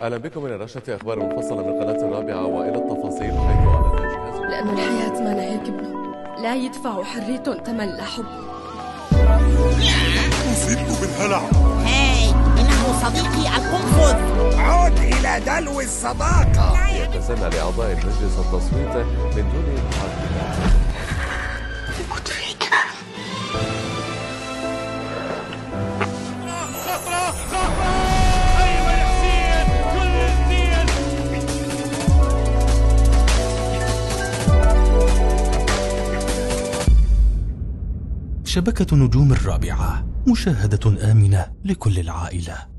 أهلا بكم إلى نشرة أخبار مفصلة من قناة الرابعة وإلى التفاصيل. حيث أعلن الجهاز لأن الحياة ما ناهيك ابنه لا يدفع حرية ثمن لحب. أصبت بالهلع. هاي إنه صديقي القنفذ. عد إلى دلو الصداقة. يتسنى لأعضاء المجلس التصويت من دون محاكمات. شبكة نجوم الرابعة، مشاهدة آمنة لكل العائلة.